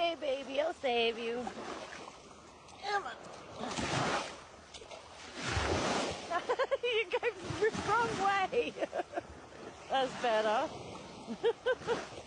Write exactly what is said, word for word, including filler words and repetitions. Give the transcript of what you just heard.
okay, baby. I'll save you. Come on. You go the wrong way. That's better.